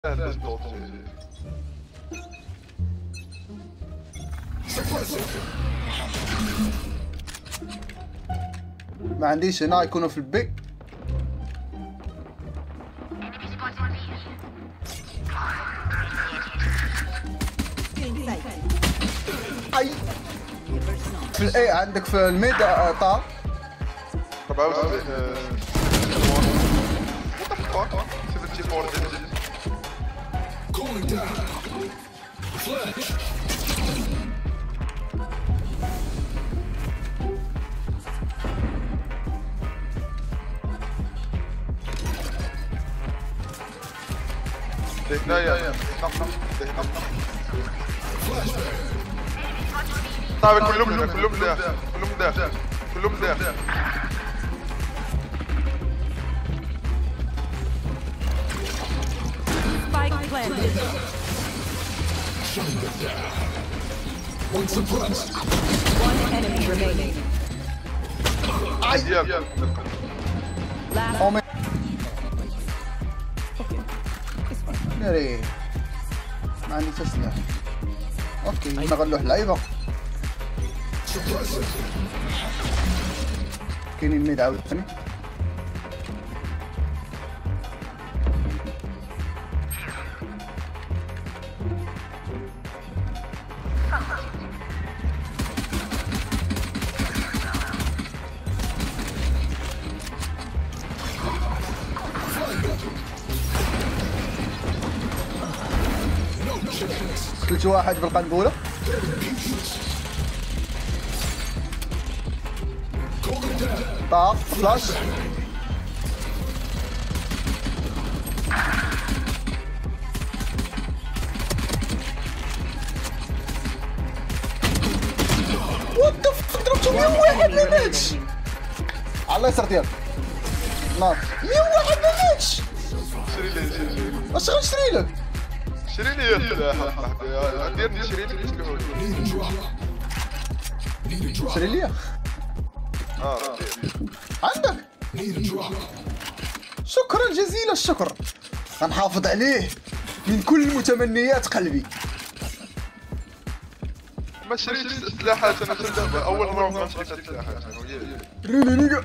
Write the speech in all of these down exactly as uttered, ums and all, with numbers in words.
ما عنديش هنا يكونوا في البي. اي في الاي عندك في الميد طار. طبعا Going down. Flash. طيب كلهم ده كلهم ده كلهم ده كلهم ده Spike planted. One suppressed. One enemy remaining. Last. ناري ما عندي تسليح. اوكي نغلوح لعيبه. كاينين ميد عاوتاني. قتلت واحد بالقنبله. طاق فلاش. وات ذا فك ضربته مية واحد ما ماتش. على اليسار ديالك ناض مية واحد ما ماتش. شري لي واش غنشري لك؟ شري لي السلاح ديرني شري لي شري لي اه عندك. شكرا جزيل الشكر. غنحافظ عليه من كل متمنيات قلبي. ما شريتش سلاحات انا في اول راوند ما شريت سلاحات ريلي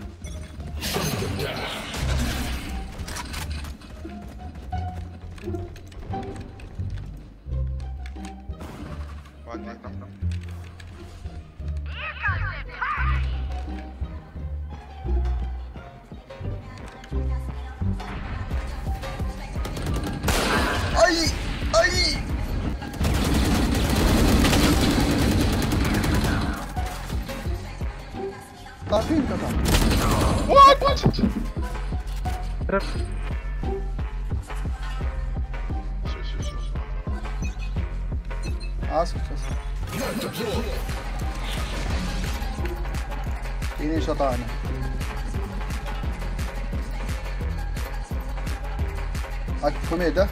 اي اي طافين كذا. وات اسف اسف كاينين شطانه. هاك كوميدا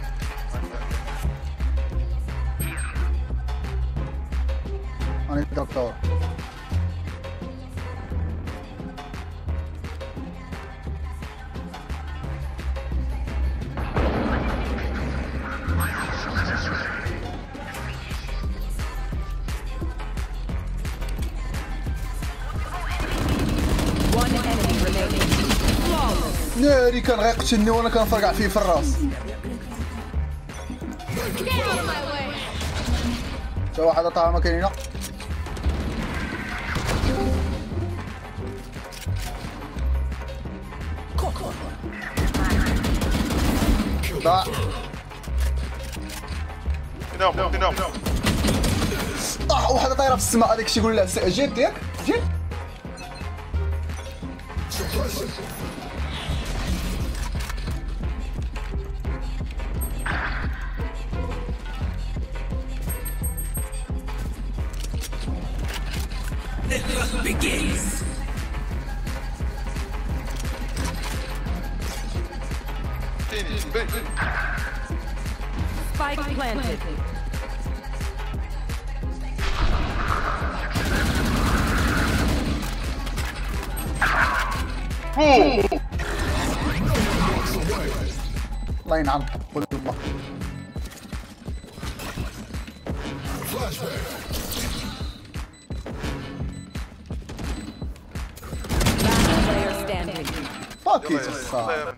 انا ضربتها. ناري كان غيقتلني وانا كنفرقع فيه في الراس. تا واحد عطاها مكانينا. ضاع. نام نام اه واحدة طايرة في السماء. هذاك الشيء يقول لها جيت ياك جيت. The hunt begins. Spike planted. الله ينعم. الله. Last player standing. فاكي تصار.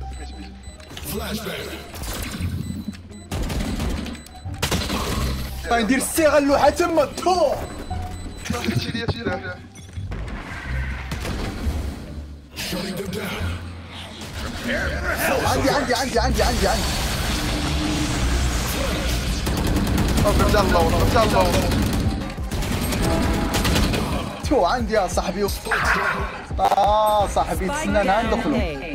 غندير الصيغه اللوحه تما تو. شيل لي شيل لي. عندي عندي عندي عندي عندي عندي. رجع الله والله رجع الله والله. تو عندي يا صاحبي. اه صاحبي Spike تسنى انا down ندخلوا. A.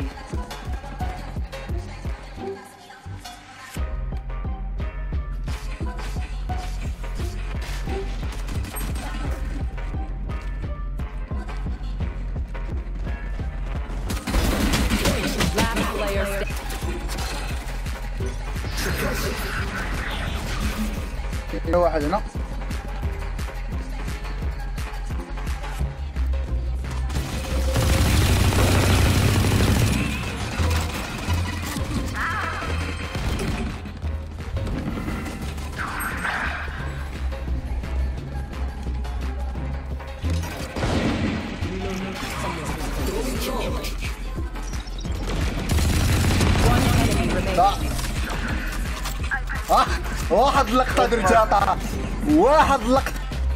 Last player standing. في واحد هنا. One enemy remaining. لا. اه واحد لقطة درجاتها. واحد لقطة.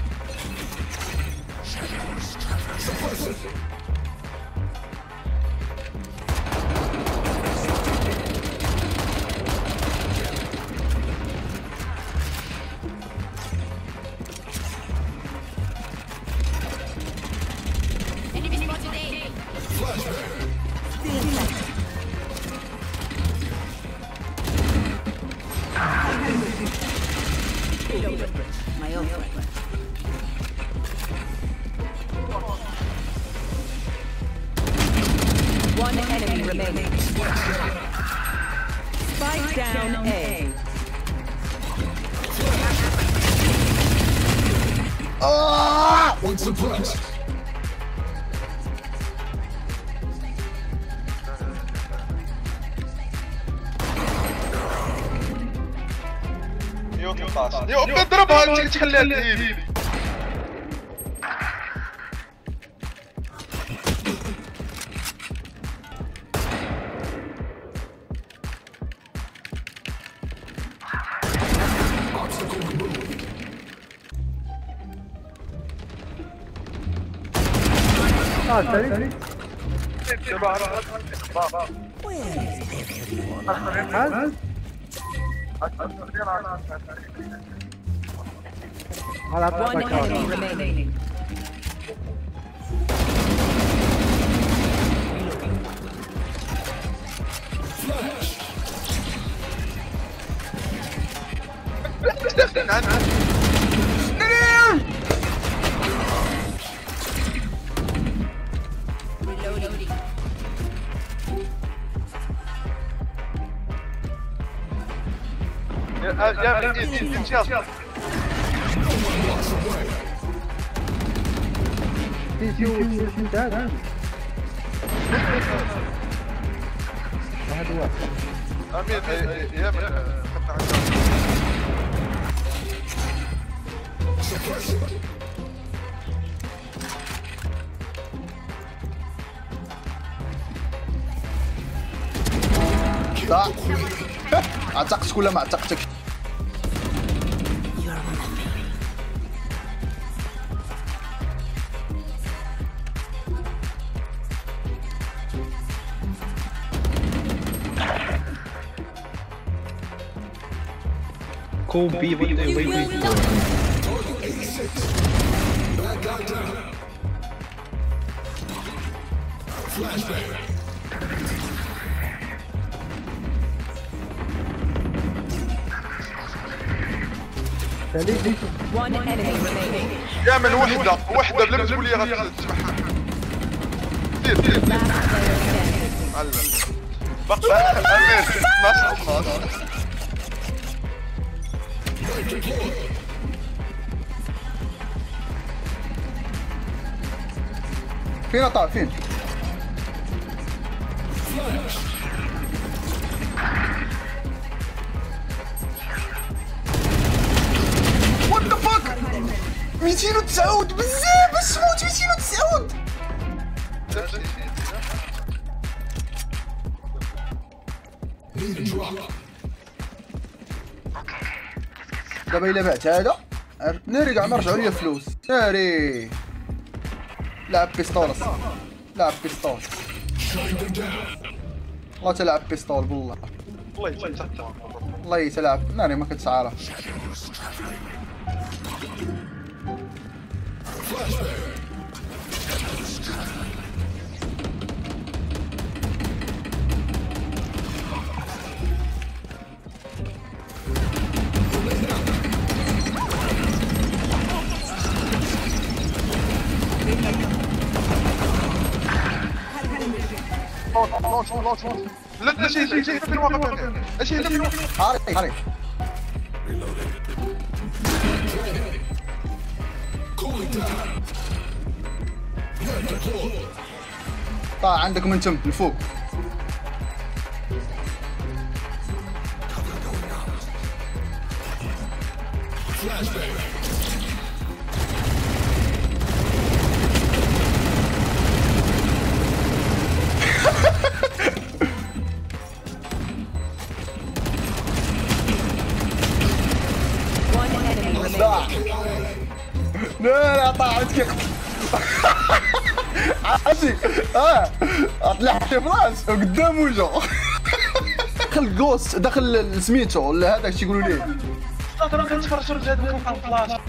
My own. One enemy remaining. Spike down A. آه يو ثمنطاش يو اضربها تخليها تهيلي. One enemy remaining. لا اعتقتك ولا ما اعتقتك؟ Go B, what are they waiting for? One enemy remaining. يا من وحدة وحدة بلا ما تقول لي غتسمعها. دير دير دير. علم. بقى أمير اثناش اثناش. فين طار فين؟ مئتين وتسعة بزاف باش تموت. مئتين وتسعة دابا الا بعت هذا ناري كاع ما رجعوا لي فلوس. ناري لعب بيستول لعب بيستول والله تلعب بيستول بالله والله يتسع والله تلعب ناري ما كنتش عارف. لا لا شيء شيء شيء في الواقع شيء في الواقع حاري حاري طلع عندك من تم لفوق. لا لا طلعت كيف عادي. اه طلع في فلاش قدام وجهه. دخل جوست دخل سميتو ولا هذاك تيقولوا ليه ترى كنتفرج هذا فلاش